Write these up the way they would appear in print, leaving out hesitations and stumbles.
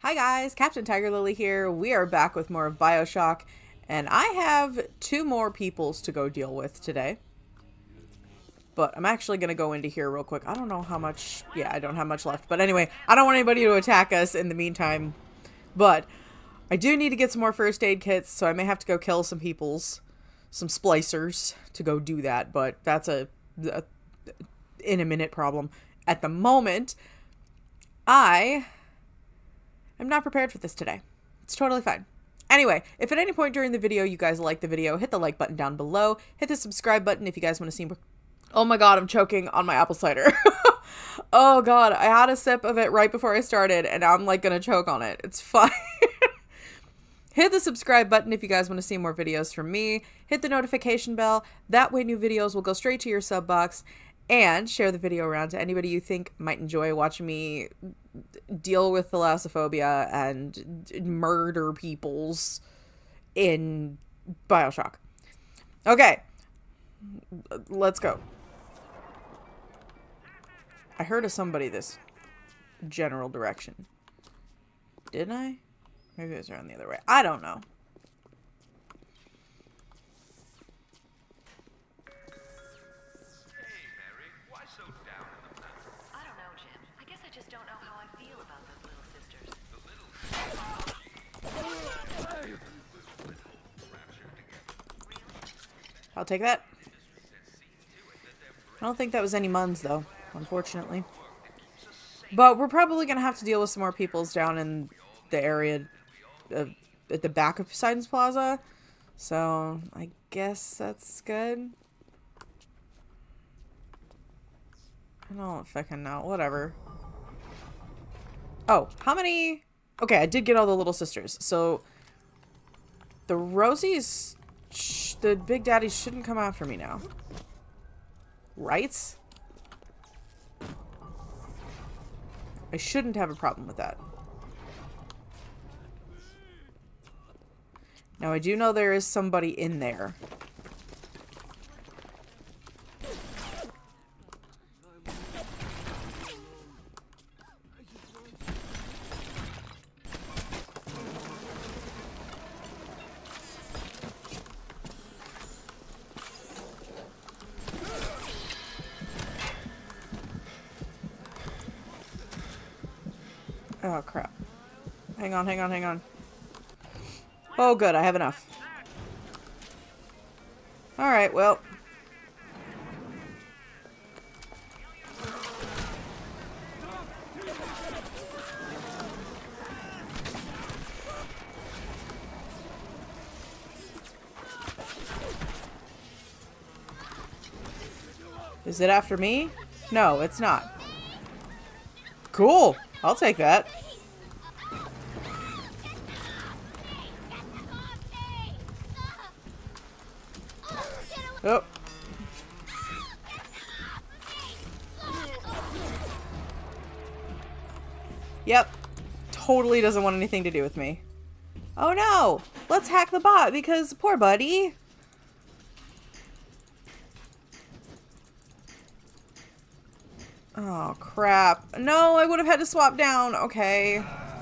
Hi guys, Captain TigerLily here. We are back with more of BioShock, and I have two more peoples to go deal with today. But I'm actually going to go into here real quick. I don't know how much... Yeah, I don't have much left. But anyway, I don't want anybody to attack us in the meantime. But I do need to get some more first aid kits, so I may have to go kill some peoples, some splicers, to go do that. But that's a in-a-minute problem. At the moment, I'm not prepared for this today. It's totally fine. Anyway, if at any point during the video you guys like the video, hit the like button down below. Hit the subscribe button if you guys want to see more. Oh my god, I'm choking on my apple cider. Oh god, I had a sip of it right before I started, and now I'm like gonna choke on it. It's fine. Hit the subscribe button if you guys want to see more videos from me. Hit the notification bell. That way new videos will go straight to your sub box. And share the video around to anybody you think might enjoy watching me deal with thalassophobia and murder peoples in BioShock. Okay. Let's go. I heard of somebody this general direction. Didn't I? Maybe it was around the other way. I don't know. I'll take that. I don't think that was any Muns, though, unfortunately. But we're probably going to have to deal with some more peoples down in the area at the back of Poseidon's Plaza. So, I guess that's good. I don't fucking know. Whatever. Oh, how many... Okay, I did get all the little sisters. So, the Rosies... The big daddies shouldn't come after me now. Right? I shouldn't have a problem with that. Now, I do know there is somebody in there. Oh, crap. Hang on, hang on, hang on. Oh, good. I have enough. Alright, well. Is it after me? No, it's not. Cool. I'll take that. Oh. Yep. Totally doesn't want anything to do with me. Oh no! Let's hack the bot because poor buddy. Oh crap. No, I would have had to swap down. Okay.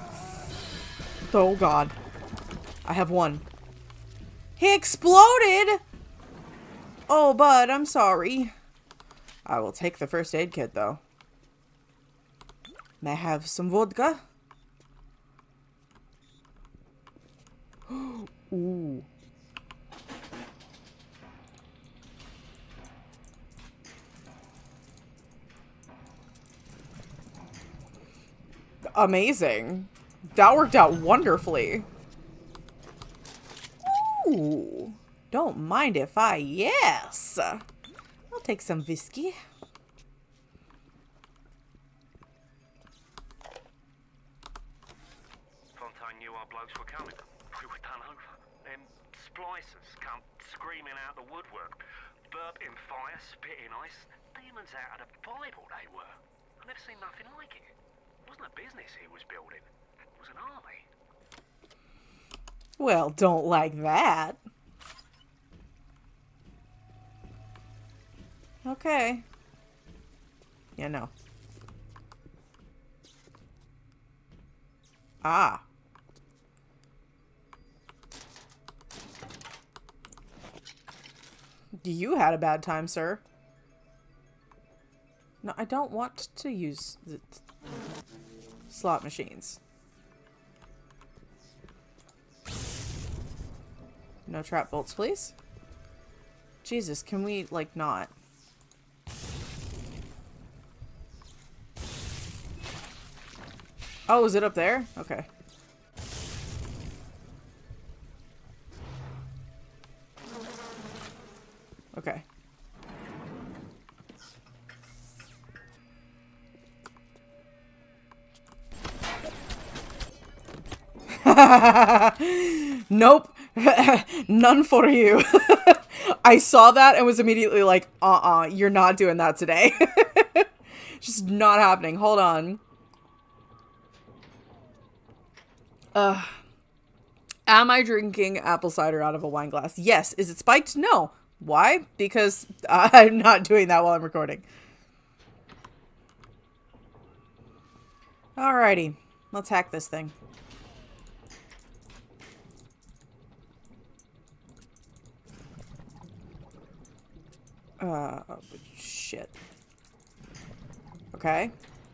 Oh god. I have one. He exploded! Oh, bud, I'm sorry. I will take the first aid kit, though. May I have some vodka? Ooh. Amazing. That worked out wonderfully. Ooh. Don't mind if I... Yes! I'll take some whiskey. Fontaine knew our blokes were coming. We were done over. Them splicers come screaming out the woodwork. Burping fire, spitting ice. Demons out of the Bible they were. I've never seen nothing like it. It wasn't a business he was building. It was an army. Well, don't like that. Okay. Yeah, no. Ah. You had a bad time, sir. No, I don't want to use the slot machines. No trap bolts, please. Jesus, can we, like, not? Oh, is it up there? Okay. Okay. Nope. None for you. I saw that and was immediately like, you're not doing that today. Just not happening. Hold on. Am I drinking apple cider out of a wine glass? Yes. Is it spiked? No. Why? Because I'm not doing that while I'm recording. Alrighty. Let's hack this thing. Shit. Okay.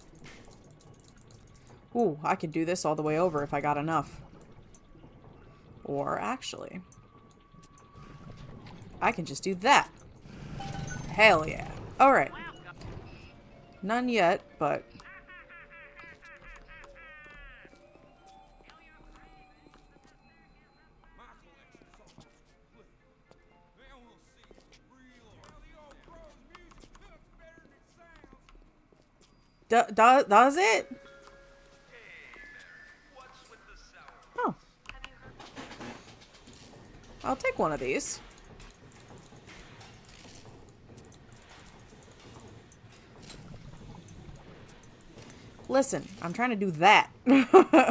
Ooh, I could do this all the way over if I got enough. Or actually, I can just do that. Hell yeah. Alright. None yet, but... does it? Oh. I'll take one of these. Listen, I'm trying to do that. Okay,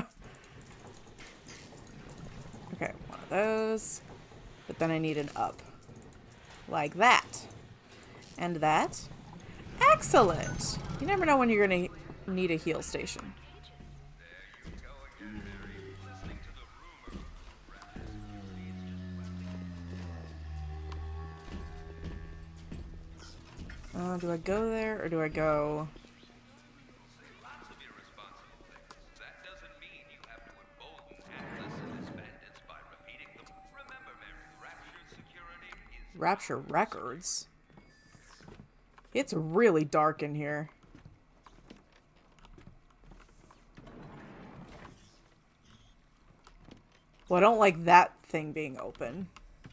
one of those. But then I need an up. Like that. And that. Excellent! You never know when you're gonna need a heal station. Do I go there or do I go... Rapture Records? It's really dark in here. Well, I don't like that thing being open.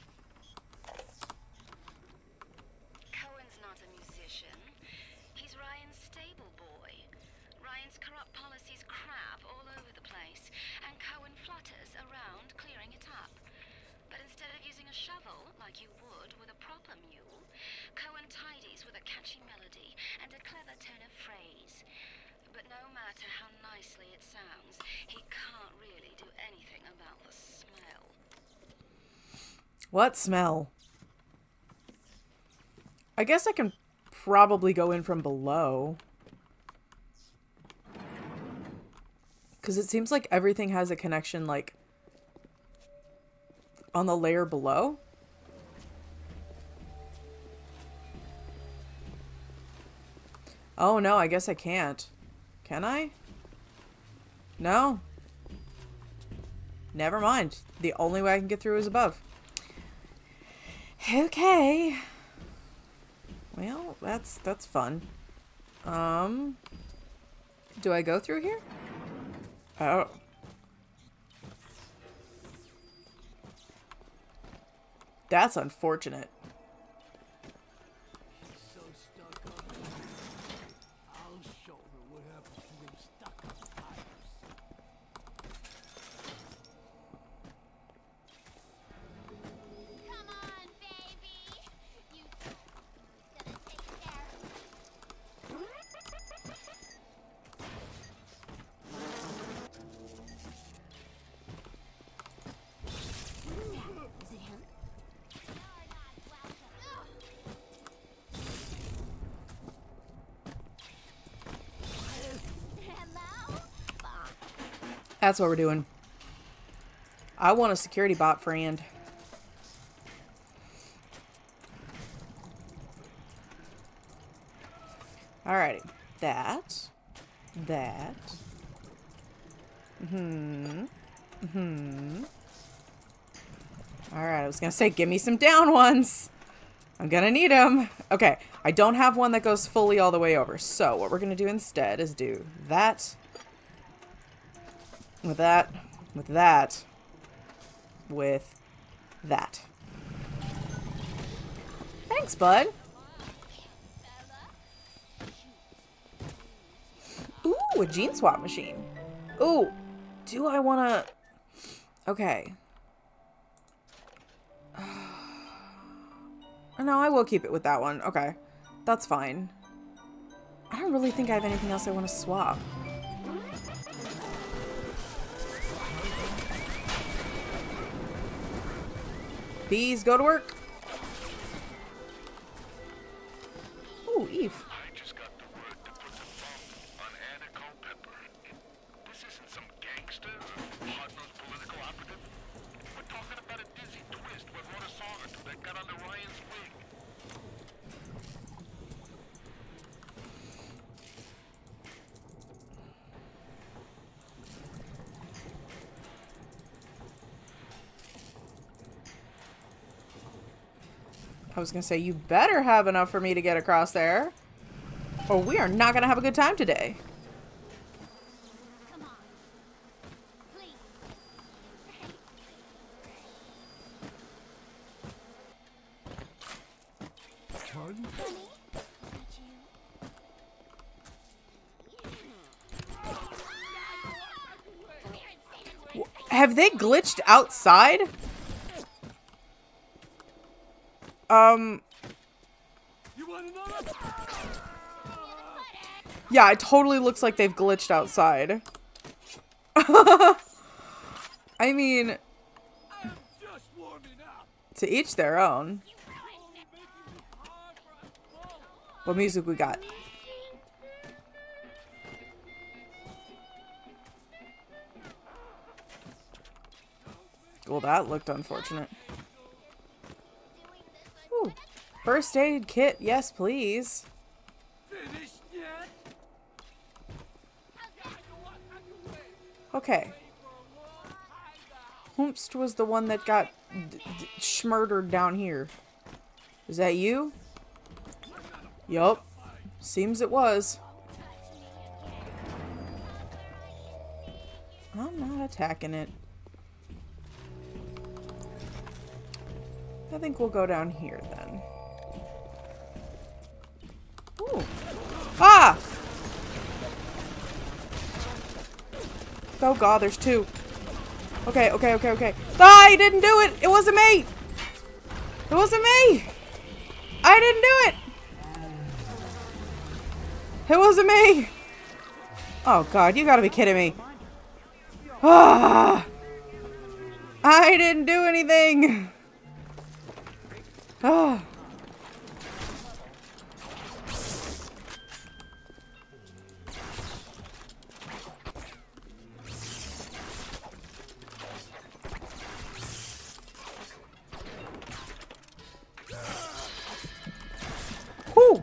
Cohen's not a musician. He's Ryan's stable boy. Ryan's corrupt policies crap all over the place, and Cohen flutters around clearing it up. But instead of using a shovel, like you would with a proper mule, Cohen tidies with a catchy melody and a clever turn of phrase. But no matter how nicely it sounds, he can't really do anything about the smell. What smell? I guess I can probably go in from below. Because it seems like everything has a connection, like, on the layer below. Oh no, I guess I can't. Can I? No. Never mind. The only way I can get through is above. Okay. Well, that's fun. Do I go through here? Oh. That's unfortunate. That's what we're doing. I want a security bot friend. Alrighty. That. Alright, I was gonna say, give me some down ones. I'm gonna need them. Okay, I don't have one that goes fully all the way over. So, what we're gonna do instead is do that. With that. With that. With that. Thanks, bud. Ooh, a gene swap machine. Ooh, do I want to... Okay. No, I will keep it with that one. Okay. That's fine. I don't really think I have anything else I want to swap. Bees, go to work. Ooh, Eve. I just got the word to put the bump on Anna Culpepper. This isn't some gangster or hard-nosed political operative. We're talking about a dizzy twist where wrote a song or two that got under Ryan's wig. I was gonna say, you better have enough for me to get across there, or we are not gonna have a good time today. Come on. Please. Pardon? Have they glitched outside? Yeah, it totally looks like they've glitched outside. I mean, to each their own. What music we got? Well, that looked unfortunate. Ooh. First aid kit, yes please. Okay. Hoomst was the one that got schmurdered down here. Is that you? Yup. Seems it was. I'm not attacking it. I think we'll go down here then. Ooh. Ah! Oh god, there's two. Okay. Ah, I didn't do it! It wasn't me! It wasn't me! I didn't do it! It wasn't me! Oh god, you gotta be kidding me. Ah! I didn't do anything! Ah. Whew.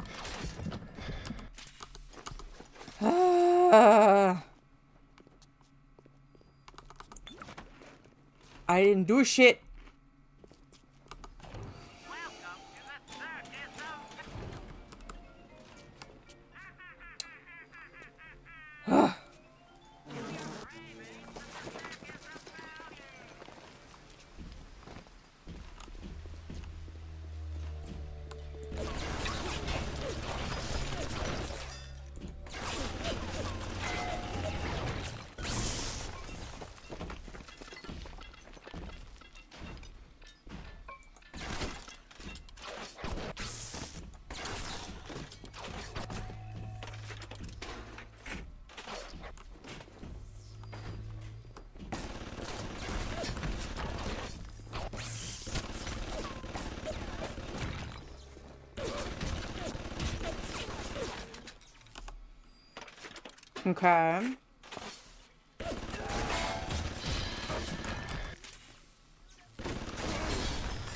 I didn't do shit. Okay.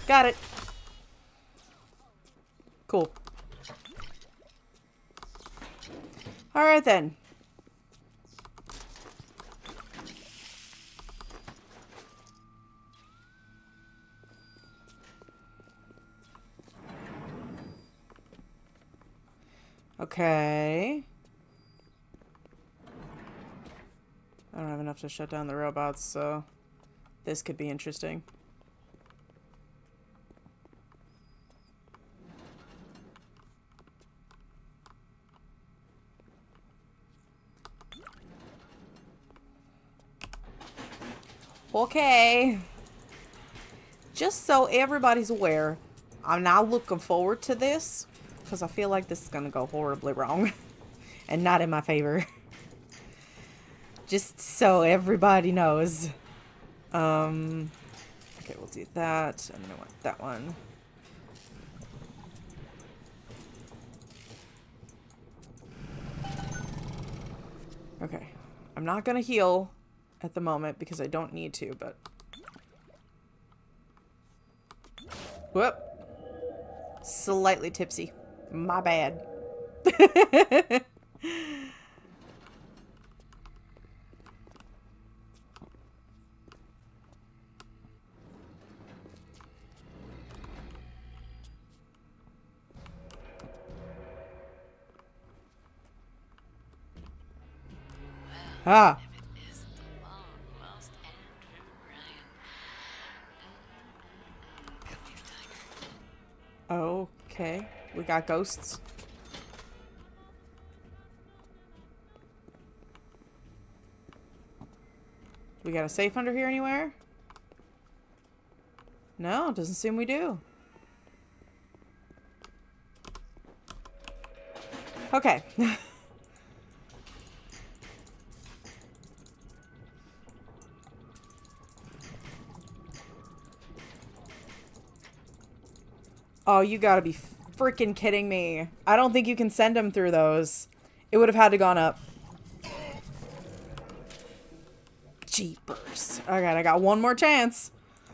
Got it. Cool. Alright then. Okay. I don't have enough to shut down the robots, so this could be interesting. Okay. Just so everybody's aware, I'm not looking forward to this because I feel like this is going to go horribly wrong and not in my favor. Just so everybody knows. Okay, we'll do that. And then I want that one. Okay. I'm not going to heal at the moment because I don't need to, but... Whoop. Slightly tipsy. My bad. Ah. Okay, we got ghosts. We got a safe under here anywhere? No, doesn't seem we do. Okay. Oh, you gotta be freaking kidding me. I don't think you can send them through those. It would have had to gone up. Jeepers. Okay, I got one more chance.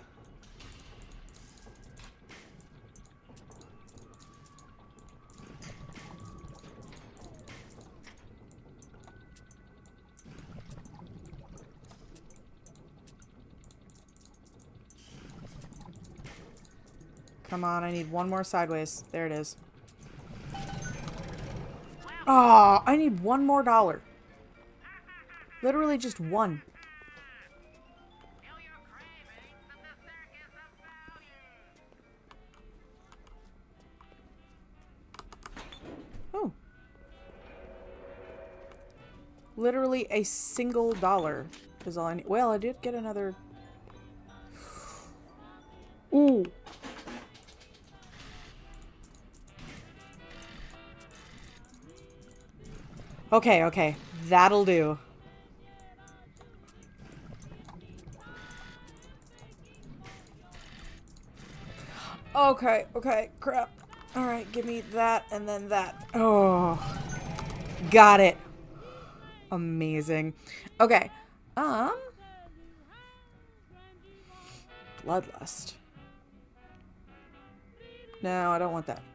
Come on, I need one more sideways. There it is. Oh, I need one more dollar. Literally just one. Oh. Literally a single dollar is all I need. Well, I did get another... Ooh. Okay, okay. That'll do. Okay, okay. Crap. Alright, give me that and then that. Oh. Got it. Amazing. Okay. Bloodlust. No, I don't want that.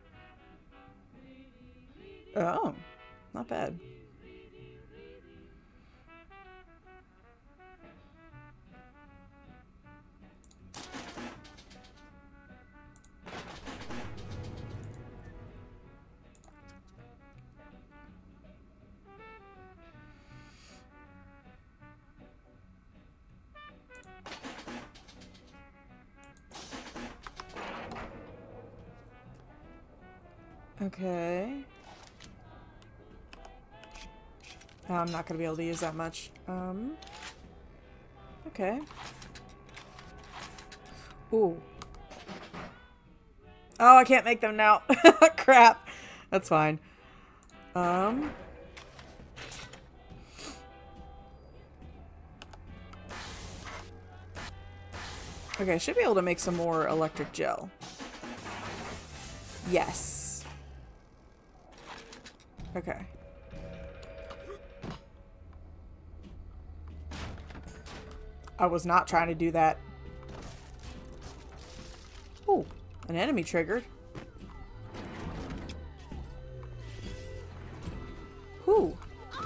Oh. Not bad. Okay. I'm not going to be able to use that much. Okay. Ooh. Oh, I can't make them now. Crap. That's fine. Okay, I should be able to make some more electric gel. Yes. Okay. I was not trying to do that. Oh, an enemy triggered. Who?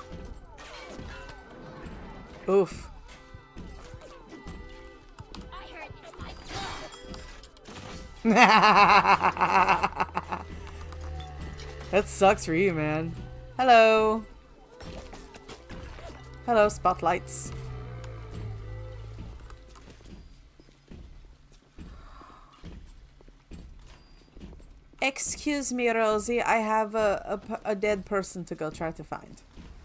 Oof. That sucks for you, man. Hello. Hello, spotlights. Excuse me, Rosie. I have a dead person to go try to find.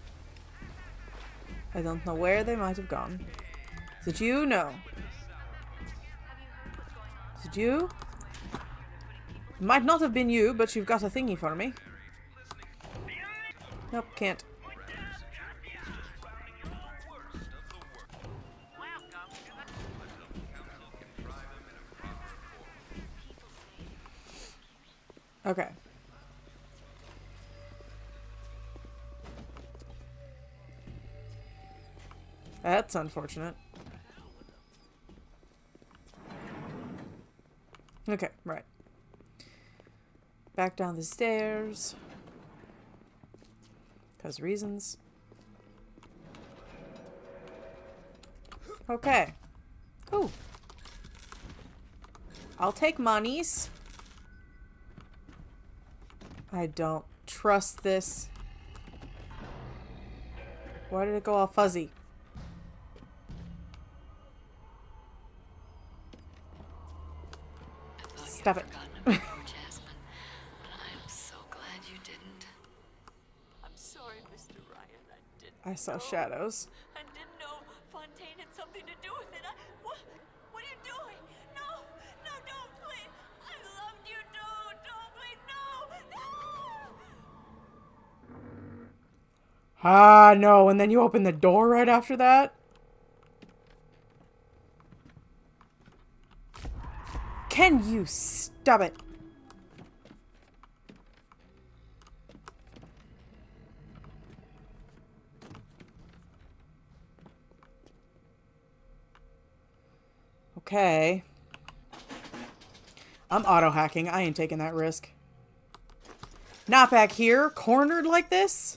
I don't know where they might have gone. Is it you? No. Is it you? Might not have been you, but you've got a thingy for me. Nope, can't. Okay. That's unfortunate. Okay, right. Back down the stairs. 'Cause reasons. Okay. Ooh. I'll take monies. I don't trust this. Why did it go all fuzzy? Stop it. Jasmine, I'm so glad you didn't. I'm sorry, Mr. Ryan. I didn't. I saw shadows. I didn't know Fontaine had something to do with it. What are you doing? No, don't, please. I loved you, don't, please, no. Ah, no. And then you open the door right after that? Can you stop it? Okay. I'm auto-hacking. I ain't taking that risk. Not back here, cornered like this?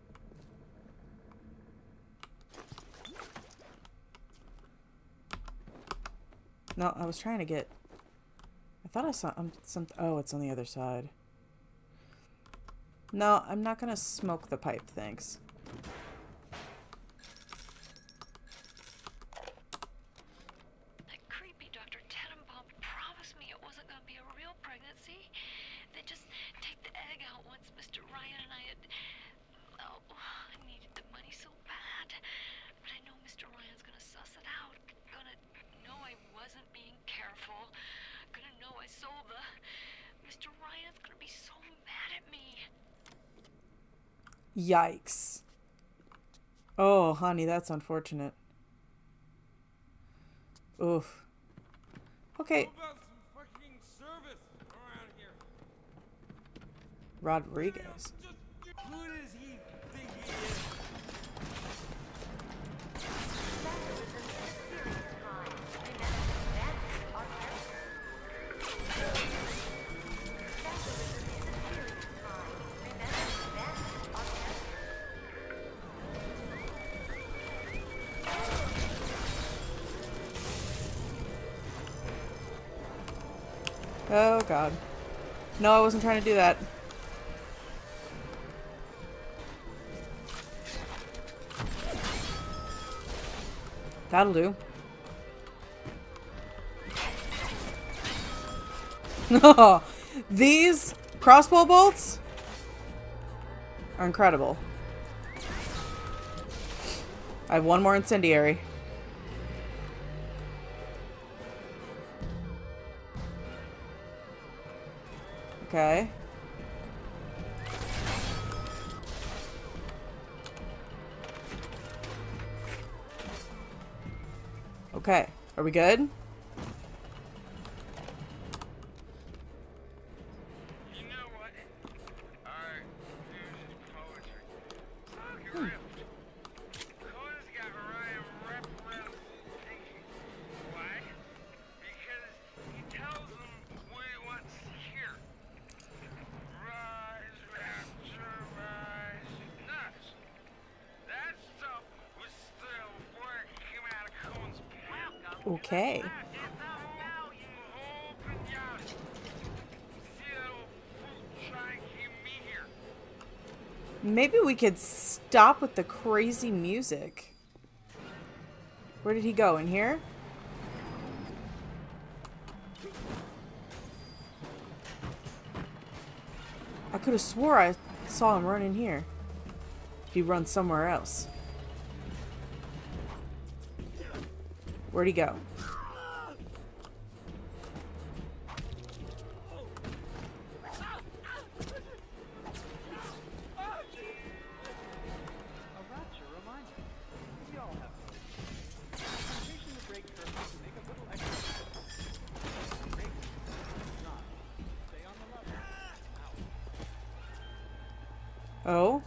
No, I was trying to get... I thought I saw some... Oh, it's on the other side. No, I'm not gonna smoke the pipe, thanks. That creepy Dr. Tenenbaum promised me it wasn't going to be a real pregnancy. They just take the egg out once Mr. Ryan and I had... Oh, I needed the money so bad. But I know Mr. Ryan's going to suss it out. Gonna know I wasn't being careful. Gonna know I sold the... Mr. Ryan's gonna be so mad at me. Yikes. Oh, honey, that's unfortunate. Oof. Okay. How about some fucking service around here? Rodriguez. Just who does he think he is? Oh, God. No, I wasn't trying to do that. That'll do. No, these crossbow bolts are incredible. I have one more incendiary. Okay. Okay, are we good? You know what? Art is poetry. Look around. Cohen's got Ryan wrapped around his thinking. Why? Because he tells him Okay. Maybe we could stop with the crazy music. Where did he go? In here? I could have swore I saw him run in here. He runs somewhere else. Where'd he go? Oh?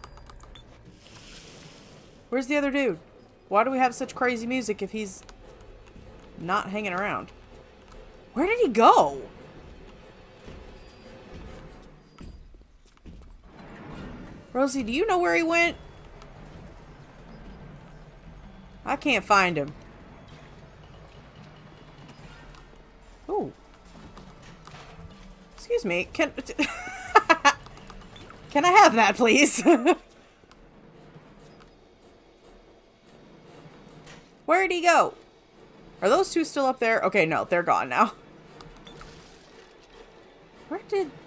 Where's the other dude? Why do we have such crazy music if he's not hanging around? Where did he go? Rosie, do you know where he went? I can't find him. Oh. Excuse me. Can I have that, please? Where'd he go? Are those two still up there? Okay, no, they're gone now. Where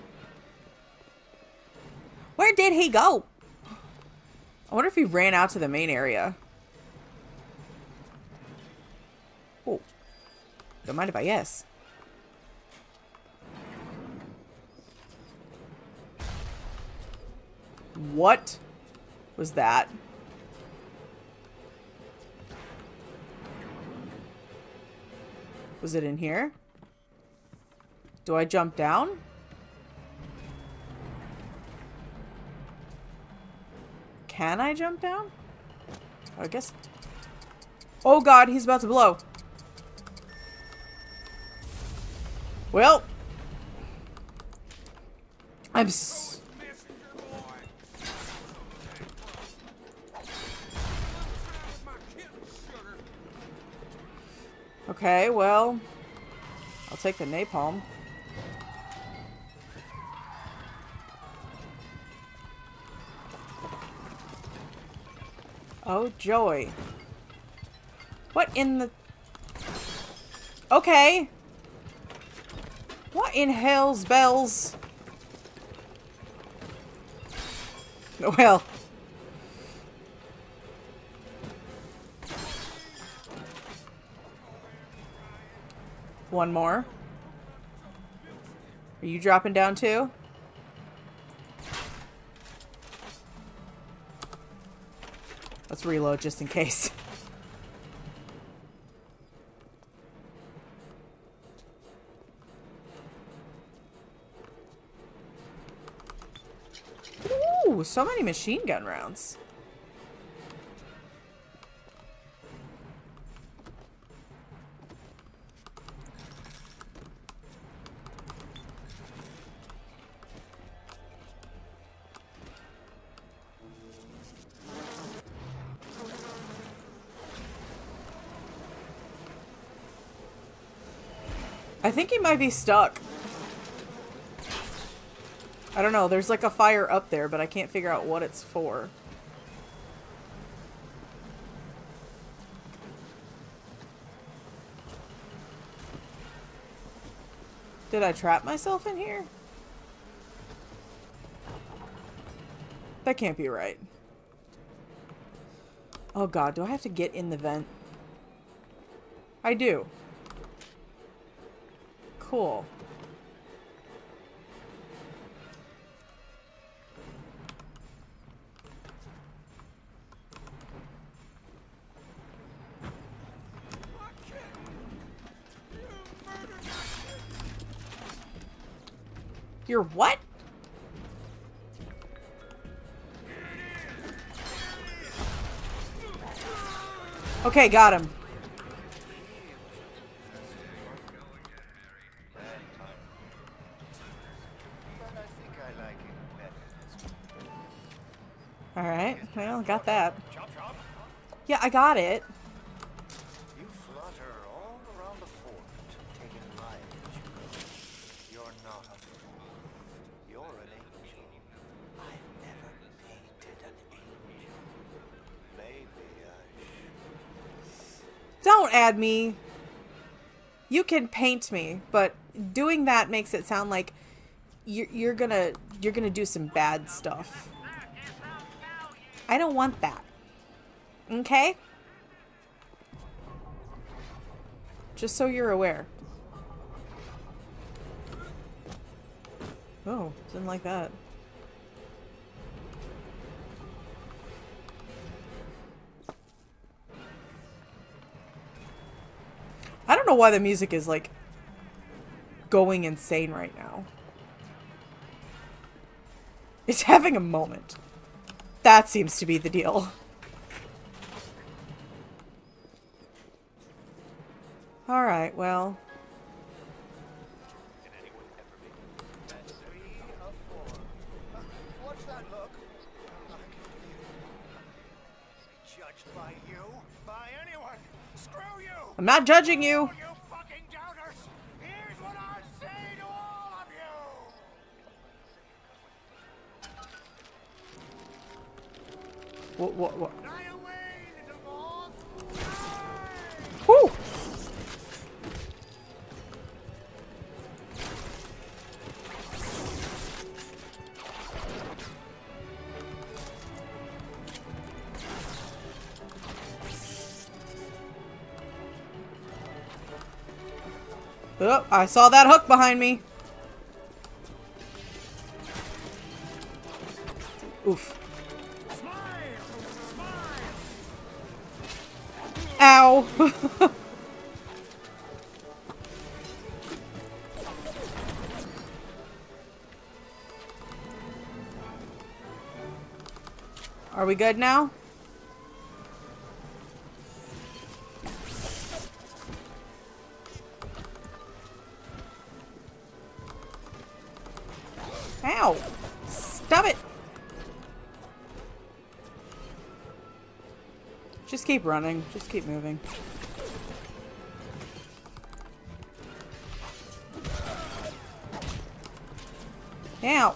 did he go? I wonder if he ran out to the main area. Oh. Don't mind if I guess. What was that? Was it in here? Do I jump down? Can I jump down? I guess. Oh god, he's about to blow. Well. Okay, well, I'll take the napalm. Oh, joy. What in the... Okay. What in hell's bells? Well... One more. Are you dropping down too? Let's reload just in case. Ooh, so many machine gun rounds. I think he might be stuck. I don't know. There's like a fire up there, but I can't figure out what it's for. Did I trap myself in here? That can't be right. Oh god, do I have to get in the vent? I do. Cool. You're what? Okay, got him. Alright, well, got that. Yeah, I got it. You flutter all Don't add me. You can paint me, but doing that makes it sound like you're gonna do some bad stuff. I don't want that. Okay? Just so you're aware. Oh, didn't like that. I don't know why the music is like going insane right now. It's having a moment. That seems to be the deal. Alright, well. What's that look? Judged by you? By anyone? Screw you! I'm not judging you. You fucking doubters! Here's what I say to all of you! What? Fly away, little moth! Whew! Oh, I saw that hook behind me. Oof. Ow. Are we good now? Ow! Stop it! Just keep running. Just keep moving. Ow!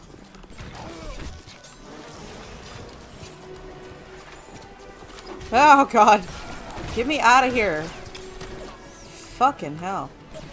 Oh god! Get me out of here! Fucking hell.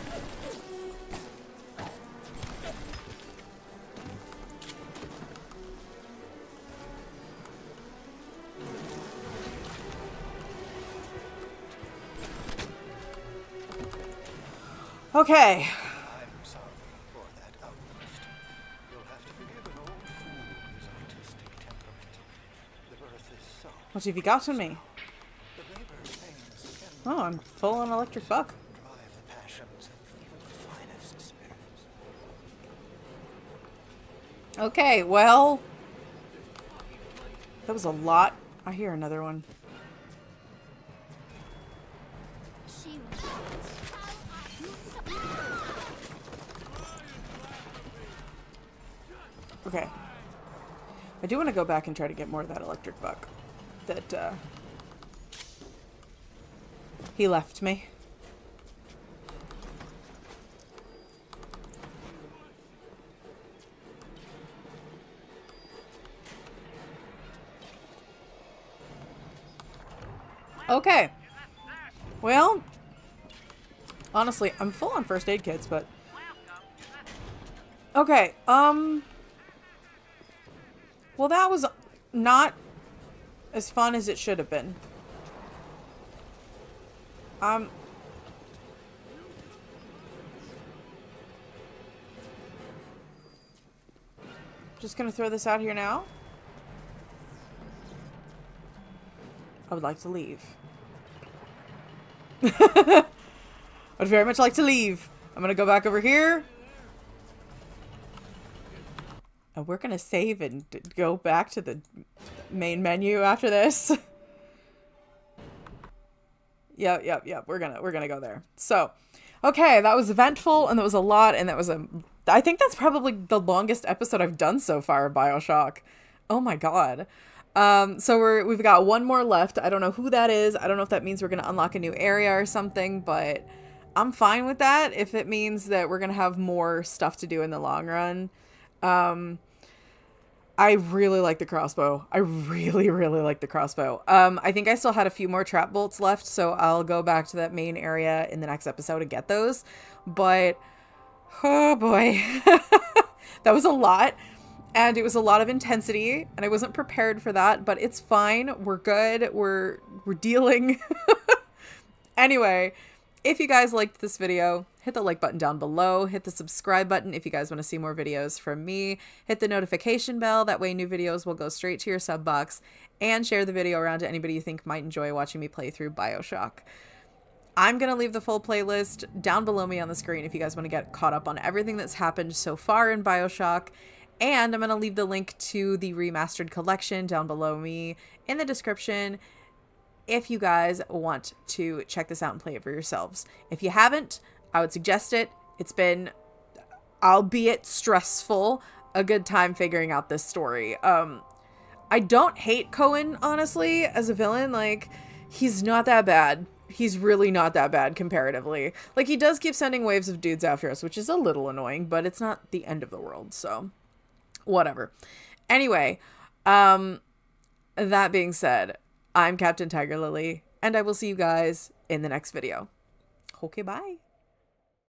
Okay. I'm sorry for that outburst. You'll have to forgive an old fool with his artistic temperament. The earth is so. What have you got on me? The labor pains can Oh, I'm full on electric buck. drive the passions of even the finest spirits. Okay, well. That was a lot. I hear another one. Okay. I do want to go back and try to get more of that electric buck. That, he left me. Okay. Well, honestly, I'm full on first aid kits, but... Okay, well, that was not as fun as it should have been. Just gonna throw this out here now. I would like to leave. I'd very much like to leave. I'm gonna go back over here. And we're gonna save and go back to the main menu after this. Yep. We're gonna go there. So, okay, that was eventful, and that was a lot, and that was I think that's probably the longest episode I've done so far of BioShock. Oh my god. So we've got one more left. I don't know who that is. I don't know if that means we're gonna unlock a new area or something, but I'm fine with that if it means that we're gonna have more stuff to do in the long run. I really like the crossbow. I really, really like the crossbow. I think I still had a few more trap bolts left, so I'll go back to that main area in the next episode and get those. But, oh boy. That was a lot. And it was a lot of intensity, and I wasn't prepared for that, but it's fine. We're good. We're dealing. Anyway, if you guys liked this video, hit the like button down below, hit the subscribe button if you guys want to see more videos from me, hit the notification bell, that way new videos will go straight to your sub box, and share the video around to anybody you think might enjoy watching me play through BioShock. I'm going to leave the full playlist down below me on the screen if you guys want to get caught up on everything that's happened so far in BioShock, and I'm going to leave the link to the remastered collection down below me in the description if you guys want to check this out and play it for yourselves. If you haven't, I would suggest it. It's been, albeit stressful, a good time figuring out this story. I don't hate Cohen, honestly, as a villain. Like, he's not that bad. He's really not that bad comparatively. Like, he does keep sending waves of dudes after us, which is a little annoying, but it's not the end of the world, so whatever. Anyway, that being said, I'm Captain TigerLily, and I will see you guys in the next video. Okay, bye.